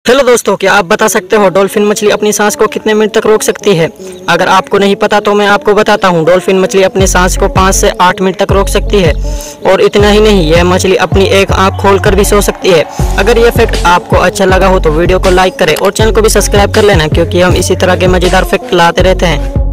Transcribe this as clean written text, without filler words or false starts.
Hello दोस्तों, क्या आप बता सकते हो डॉल्फिन मछली अपनी सांस को कितने मिनट तक रोक सकती है। अगर आपको नहीं पता तो मैं आपको बताता हूं। डॉल्फिन मछली अपनी सांस को 5 से 8 मिनट तक रोक सकती है। और इतना ही नहीं, यह मछली अपनी एक आंख खोलकर भी सो सकती है। अगर यह फैक्ट आपको अच्छा लगा हो तो वीडियो को लाइक करें और चैनल को भी सब्सक्राइब कर लेना, क्योंकि हम इसी तरह के मजेदार फैक्ट लाते रहते हैं।